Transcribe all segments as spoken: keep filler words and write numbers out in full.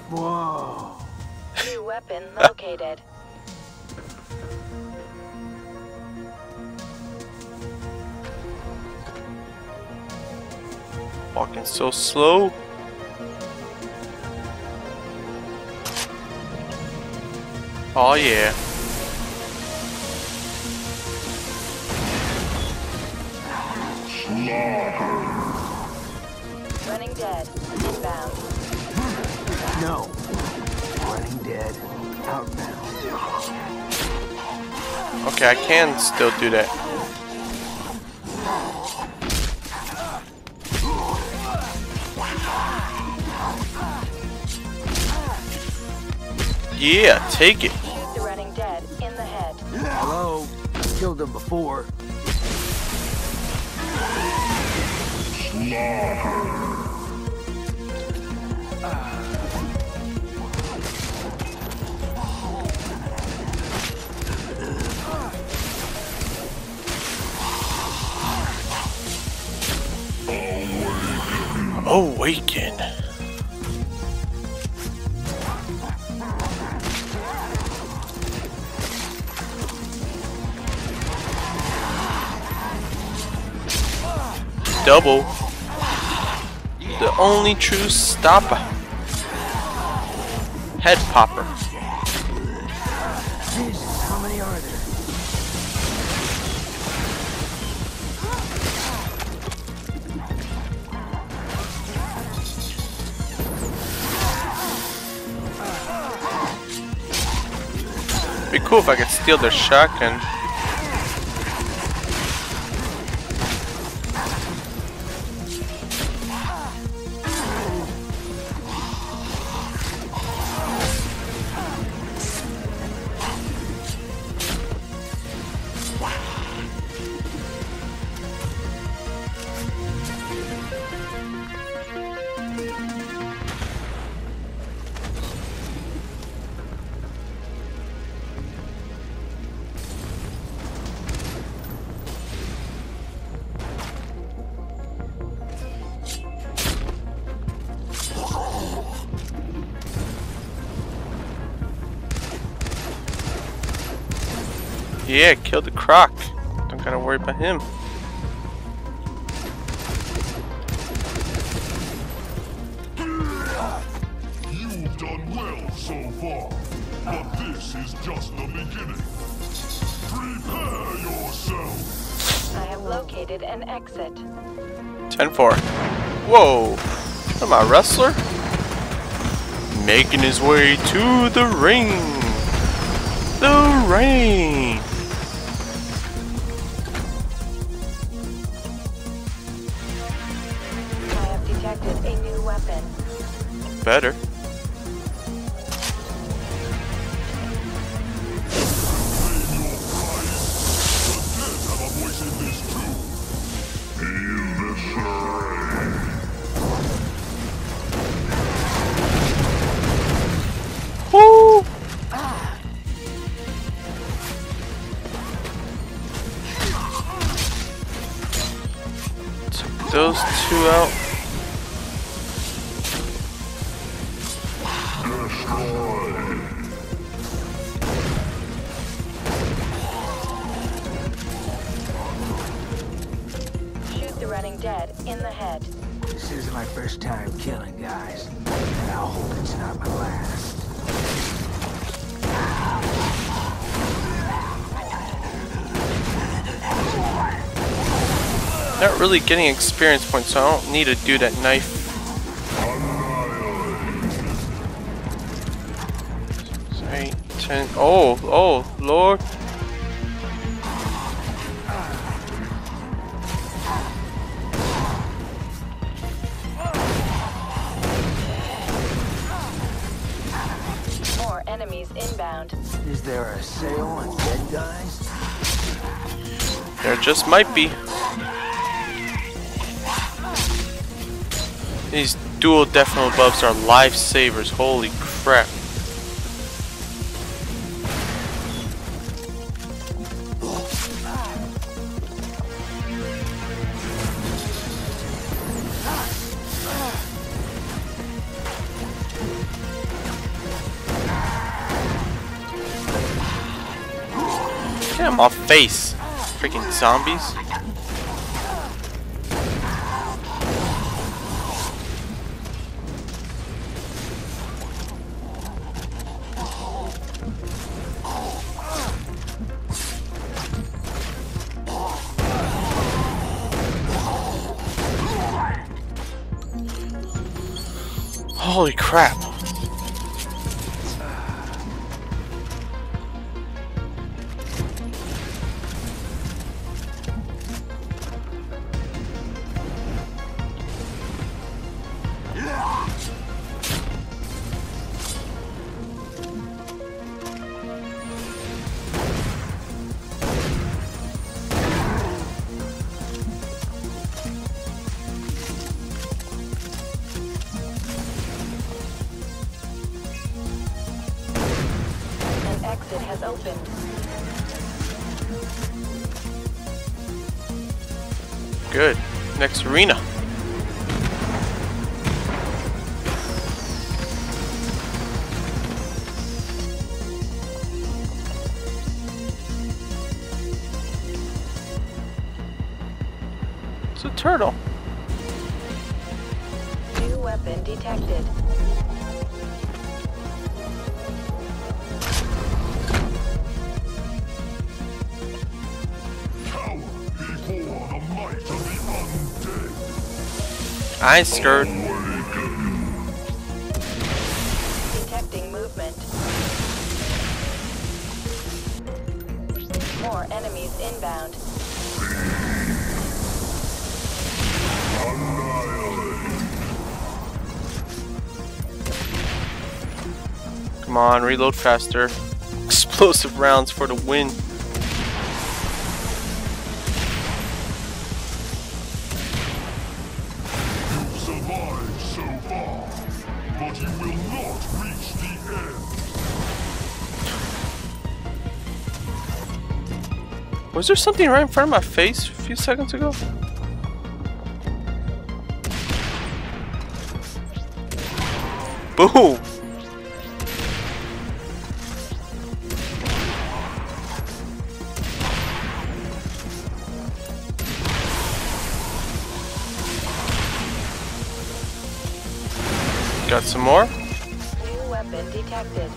Whoa. New weapon located. Walking so slow. Oh yeah. Running dead. Inbound. No. Running dead. Outbound. Okay, I can still do that. Yeah, take it. Shoot the running dead in the head. Hello. Killed him before. Awaken. Double. The only true stopper. Head popper. Jesus, how many are there? Be cool if I could steal their shotgun. Yeah, kill the croc. Don't gotta worry about him. You've done well so far, but this is just the beginning. Prepare yourself. I have located an exit. ten four. Whoa. Am I a wrestler? Making his way to the ring. The ring. I have detected a new weapon. Better. Woo! Took those two out. Shoot the running dead in the head. This isn't my first time killing guys, and I'll hope it's not my last. Not really getting experience points, so I don't need to do that knife. Eight, ten. Oh, oh, Lord. More enemies inbound. Is there a sale on dead guys? There just might be. These dual definite buffs are lifesavers. Holy crap. my face. Freaking zombies. Holy crap. Exit has opened. Good. Next arena. It's a turtle. New weapon detected. I ain't scared. Detecting movement. More enemies inbound. Come on, reload faster. Explosive rounds for the win. But you will not reach the end. Was there something right in front of my face a few seconds ago? Boom! Got some more? New weapon detected.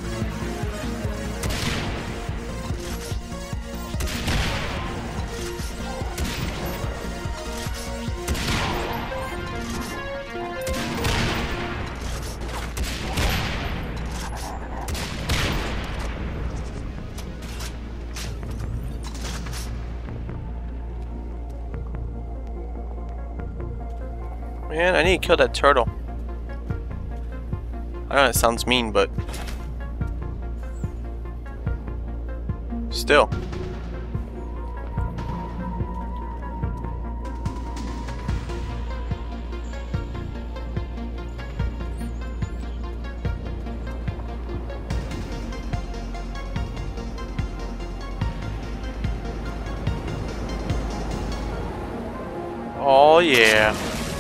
Man, I need to kill that turtle. I know it sounds mean, but still. Oh yeah.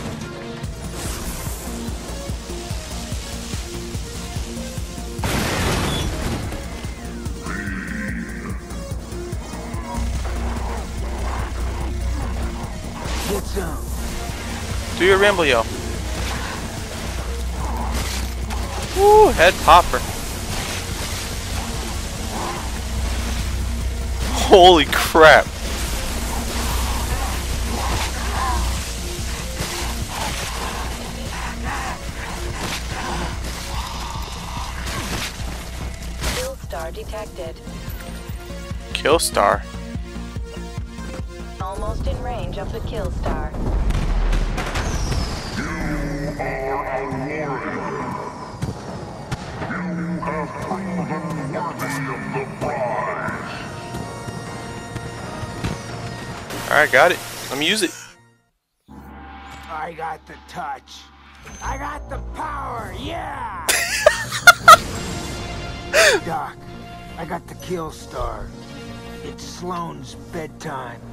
Get some. Do your ramble, yo. Woo, head popper. Holy crap. Kill star detected. Kill star. Almost in range of the kill star. You are a warrior. You have proven worthy of the prize. Alright, got it. Let me use it. I got the touch. I got the power, yeah! Doc, I got the kill star. It's Sloane's bedtime.